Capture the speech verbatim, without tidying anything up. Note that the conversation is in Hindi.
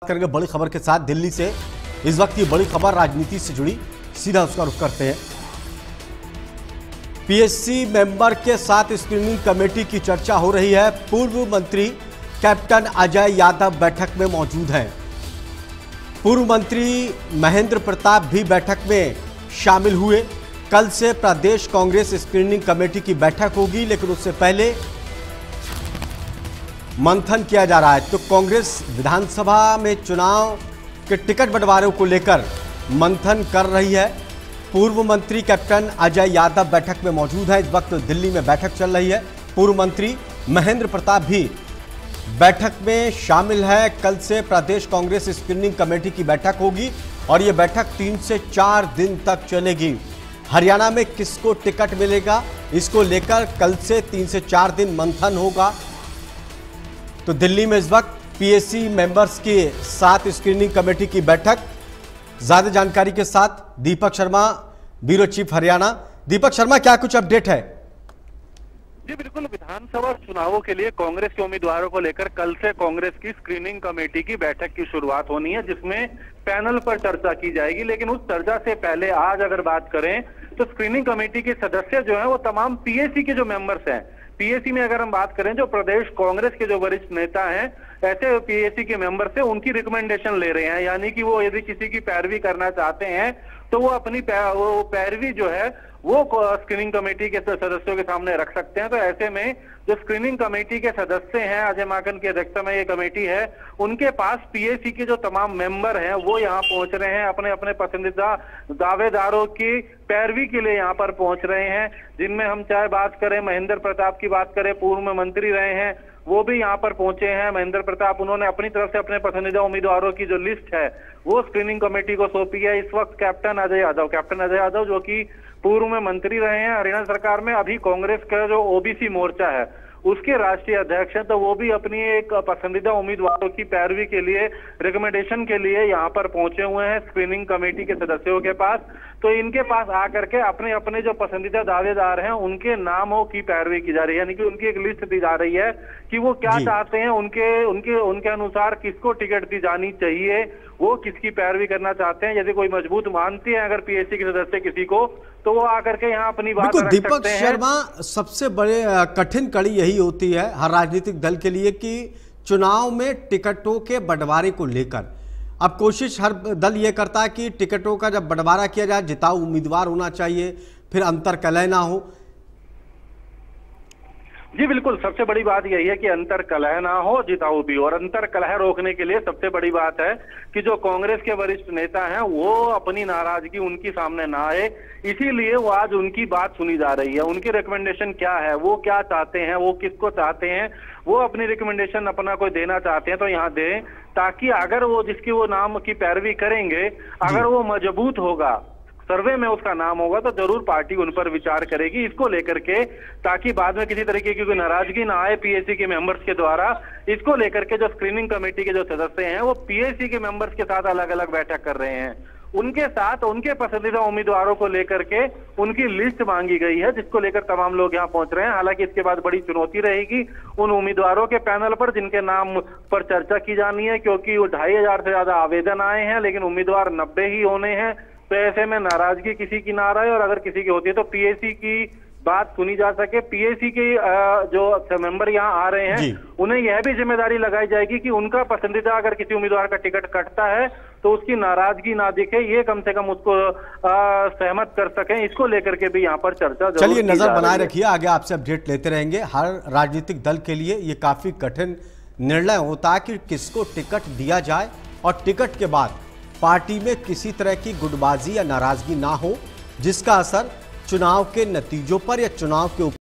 करेंगे बड़ी खबर के साथ दिल्ली से। इस वक्त की बड़ी खबर राजनीति से जुड़ी, सीधा उसका रुख करते हैं। पीएससी मेंबर के साथ स्क्रीनिंग कमेटी की चर्चा हो रही है। पूर्व मंत्री कैप्टन अजय यादव बैठक में मौजूद हैं। पूर्व मंत्री महेंद्र प्रताप भी बैठक में शामिल हुए। कल से प्रदेश कांग्रेस स्क्रीनिंग कमेटी की बैठक होगी, लेकिन उससे पहले मंथन किया जा रहा है। तो कांग्रेस विधानसभा में चुनाव के टिकट बंटवारे को लेकर मंथन कर रही है। पूर्व मंत्री कैप्टन अजय यादव बैठक में मौजूद है। इस वक्त दिल्ली में बैठक चल रही है। पूर्व मंत्री महेंद्र प्रताप भी बैठक में शामिल है। कल से प्रदेश कांग्रेस स्क्रीनिंग कमेटी की बैठक होगी और यह बैठक तीन से चार दिन तक चलेगी। हरियाणा में किसको टिकट मिलेगा, इसको लेकर कल से तीन से चार दिन मंथन होगा। तो दिल्ली में इस वक्त पीएससी मेंबर्स के साथ स्क्रीनिंग कमेटी की बैठक। ज्यादा जानकारी के साथ दीपक शर्मा, ब्यूरो चीफ हरियाणा। दीपक शर्मा, क्या कुछ अपडेट है? जी बिल्कुल, विधानसभा चुनावों के लिए कांग्रेस के उम्मीदवारों को लेकर कल से कांग्रेस की स्क्रीनिंग कमेटी की बैठक की शुरुआत होनी है, जिसमें पैनल पर चर्चा की जाएगी। लेकिन उस चर्चा से पहले आज अगर बात करें तो स्क्रीनिंग कमेटी के सदस्य जो हैं वो तमाम पीएससी के जो मेंबर्स हैं, पीएससी में अगर हम बात करें जो प्रदेश कांग्रेस के जो वरिष्ठ नेता हैं, ऐसे पीएससी के मेंबर से उनकी रिकमेंडेशन ले रहे हैं। यानी कि वो यदि किसी की पैरवी करना चाहते हैं तो वो अपनी वो पैरवी जो है वो स्क्रीनिंग कमेटी के सदस्यों के सामने रख सकते हैं। तो ऐसे में जो स्क्रीनिंग कमेटी के सदस्य हैं, अजय माकन की अध्यक्षता में ये कमेटी है, उनके पास पीएससी के जो तमाम मेंबर हैं वो यहाँ पहुंच रहे हैं। अपने अपने पसंदीदा दावेदारों की पैरवी के लिए यहाँ पर पहुंच रहे हैं, जिनमें हम चाहे बात करें महेंद्र प्रताप की बात करें, पूर्व में मंत्री रहे हैं, वो भी यहाँ पर पहुंचे हैं। महेंद्र प्रताप, उन्होंने अपनी तरफ से अपने पसंदीदा उम्मीदवारों की जो लिस्ट है वो स्क्रीनिंग कमेटी को सौंपी है। इस वक्त कैप्टन अजय यादव कैप्टन अजय यादव जो कि पूर्व में मंत्री रहे हैं हरियाणा सरकार में, अभी कांग्रेस का जो ओबीसी मोर्चा है उसके राष्ट्रीय अध्यक्ष हैं, तो वो भी अपनी एक पसंदीदा उम्मीदवारों की पैरवी के लिए, रिकमेंडेशन के लिए यहाँ पर पहुंचे हुए हैं स्क्रीनिंग कमेटी के सदस्यों के पास। तो इनके पास आकर के अपने अपने जो पसंदीदा दावेदार हैं उनके नामों की पैरवी की जा रही है। यानी कि उनकी एक लिस्ट दी जा रही है कि वो क्या चाहते हैं, उनके उनके उनके अनुसार किसको टिकट दी जानी चाहिए, वो किसकी पैरवी करना चाहते हैं। यदि कोई मजबूत मानती है अगर पीएससी के सदस्य किसी को, तो वो आकर के यहाँ अपनी बात रख सकते हैं। दीपक शर्मा, सबसे बड़े कठिन कड़ी यही होती है हर राजनीतिक दल के लिए कि चुनाव में टिकटों के बंटवारे को लेकर अब कोशिश हर दल ये करता है कि टिकटों का जब बंटवारा किया जाए जिताऊ उम्मीदवार होना चाहिए, फिर अंतर कलह ना हो। जी बिल्कुल, सबसे बड़ी बात यही है कि अंतर कलह ना हो, जिताऊ भी। और अंतर कलह रोकने के लिए सबसे बड़ी बात है कि जो कांग्रेस के वरिष्ठ नेता हैं वो अपनी नाराजगी उनकी सामने ना आए, इसीलिए वो आज उनकी बात सुनी जा रही है। उनकी रिकमेंडेशन क्या है, वो क्या चाहते हैं, वो किसको चाहते हैं, वो अपनी रिकमेंडेशन अपना कोई देना चाहते हैं तो यहाँ दें, ताकि अगर वो जिसकी वो नाम की पैरवी करेंगे, अगर वो मजबूत होगा, सर्वे में उसका नाम होगा, तो जरूर पार्टी उन पर विचार करेगी इसको लेकर के, ताकि बाद में किसी तरीके की कोई नाराजगी ना आए पीएससी के मेंबर्स के द्वारा। इसको लेकर के जो स्क्रीनिंग कमेटी के जो सदस्य हैं वो पीएससी के मेंबर्स के साथ अलग अलग बैठक कर रहे हैं। उनके साथ उनके पसंदीदा उम्मीदवारों को लेकर के उनकी लिस्ट मांगी गई है, जिसको लेकर तमाम लोग यहाँ पहुंच रहे हैं। हालांकि इसके बाद बड़ी चुनौती रहेगी उन उम्मीदवारों के पैनल पर जिनके नाम पर चर्चा की जानी है, क्योंकि वो ढाई हजार से ज्यादा आवेदन आए हैं, लेकिन उम्मीदवार नब्बे ही होने हैं। तो ऐसे में नाराजगी किसी की ना रहे, और अगर किसी की होती है तो पीएससी की बात सुनी जा सके। पीएससी के जो मेंबर यहाँ आ रहे हैं उन्हें यह भी जिम्मेदारी लगाई जाएगी कि उनका पसंदीदा अगर किसी उम्मीदवार का टिकट कटता है तो उसकी नाराजगी ना दिखे, ये कम से कम उसको सहमत कर सकें। इसको लेकर के भी यहाँ पर चर्चा। चलिए, नजर बनाए रखिए, आगे आपसे अपडेट लेते रहेंगे। हर राजनीतिक दल के लिए ये काफी कठिन निर्णय होता है कि किसको टिकट दिया जाए और टिकट के बाद पार्टी में किसी तरह की गुटबाजी या नाराजगी ना हो, जिसका असर चुनाव के नतीजों पर या चुनाव के